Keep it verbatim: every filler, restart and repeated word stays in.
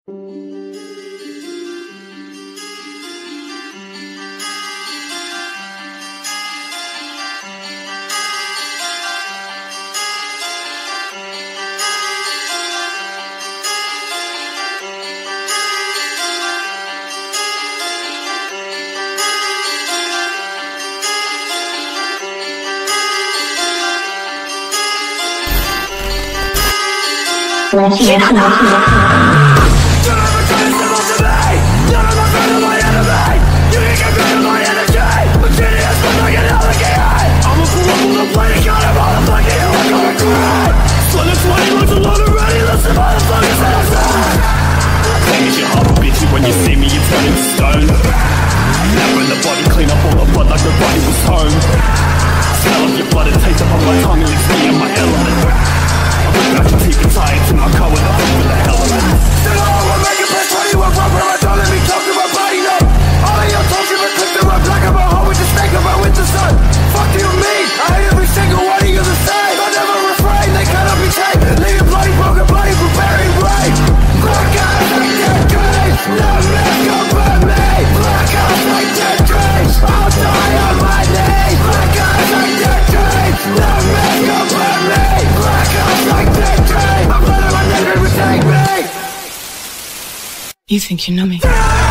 leshy. When you see me, you turn into stone. Now when the body clean up all the blood like the body was home. Smell of your blood, it tastes up on my tongue, it leaves me in my element. I put back your teeth and tie it to my car with a hook with the hell of it. Still all we're making plus twenty, we're rubber, I don't let me talk to my body, no. All of your talking, but click the rub like I'm a hoe with the snake of my winter sun. Fuck you and me, I hate every single one of you the same. I never refrain, they cannot be tamed. Leave it bloody, broken, bloody, preparing brain. Black eyes like dead dreams, no make up for me. Black eyes like dead dreams, I'll die on my knees. Black eyes like dead dreams, no make up for me. Black eyes like dead dreams, I'm letting my neighbor take me. You think you know me?